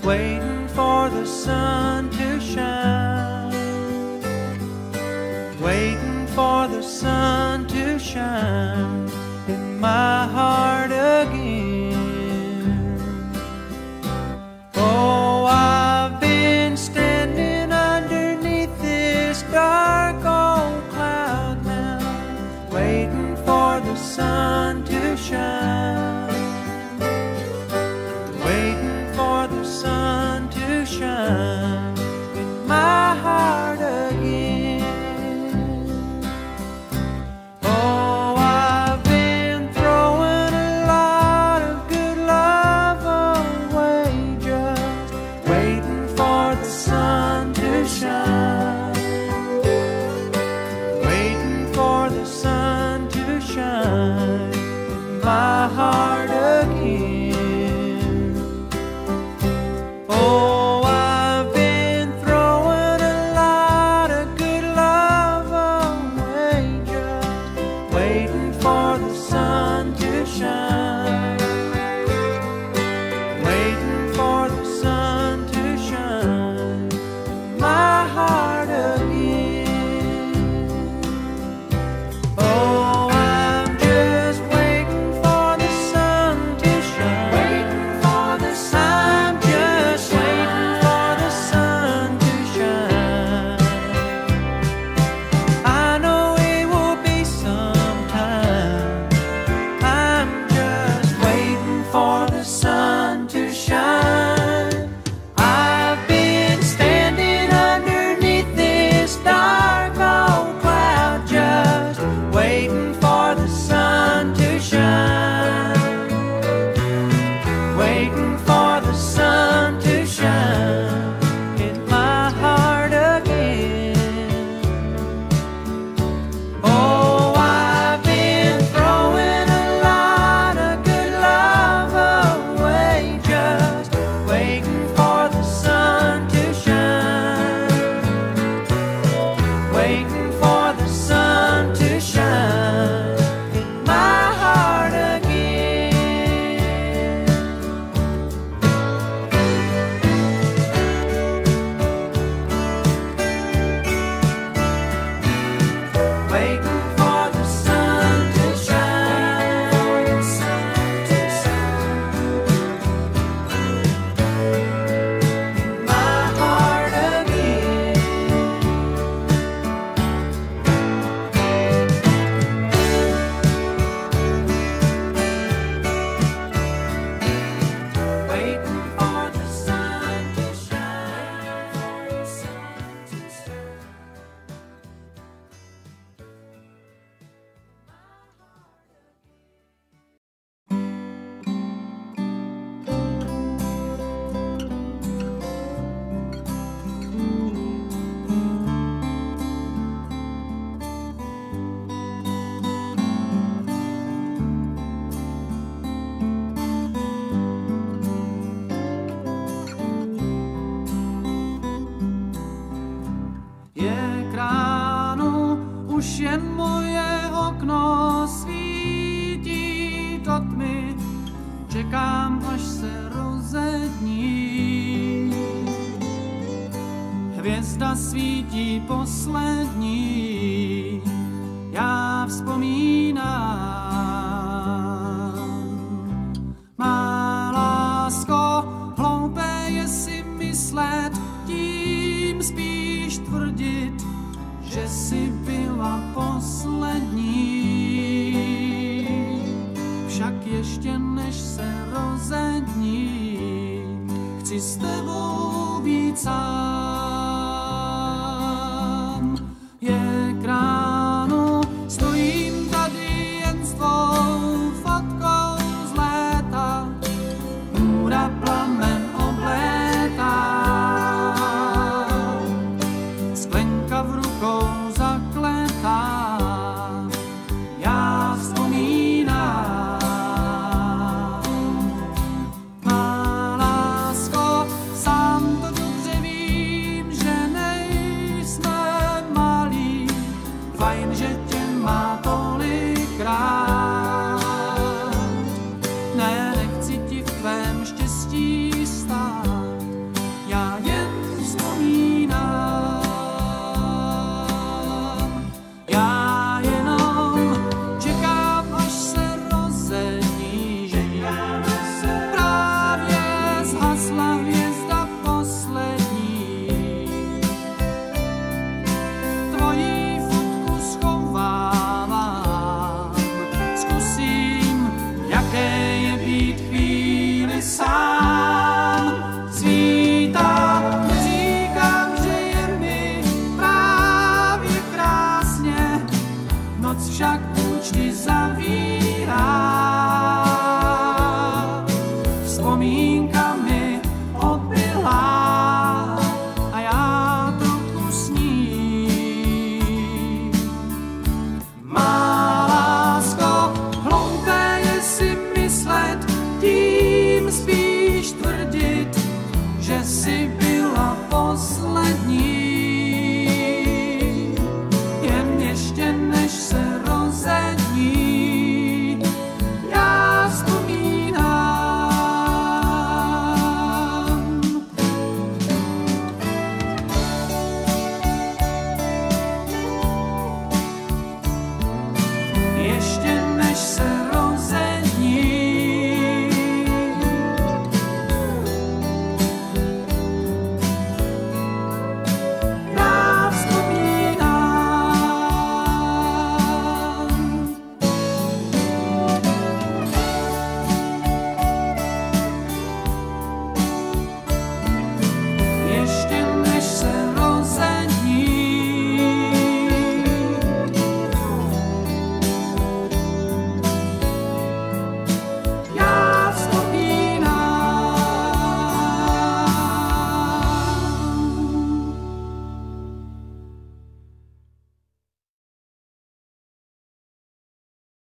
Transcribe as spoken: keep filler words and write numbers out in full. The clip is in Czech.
waiting for the sun to shine, waiting for the sun to shine in my heart again. Oh, I've been standing underneath this dark old cloud now, waiting for the sun to shine, waiting for the sun to shine in my heart again. Oh, I've been throwing a lot of good love away, just waiting for the sun to shine, waiting for the sun to shine in my heart again. Oh, I've been throwing a lot of good love away, just waiting for the sun to shine, waiting for the sun to shine in my heart again. Oh, I'm just waiting for the sun to shine, waiting for the sun, I'm just waiting for the sun to shine. I know it will be sometime, I'm just waiting for the sun to shine. I've been standing underneath this dark old cloud, just waiting for the sun to shine, waiting for the sun to shine in my heart again. Oh, I've been throwing a lot of good love away, just waiting for the sun to shine, waiting for the sun to shine in my heart again. Waiting for the sun to shine, for the sun to shine in my heart again. Waiting for the sun to shine, for the sun to shine. Je k ránu, už jen moje okno svítí do tmy, čekám, až se rozední. Hvězda svítí poslední, já vzpomínám. Má lásko, hloupé je si myslet, tím spíš tvrdit, že jsi byla poslední. Však ještě než se rozední, chci s tebou být sám.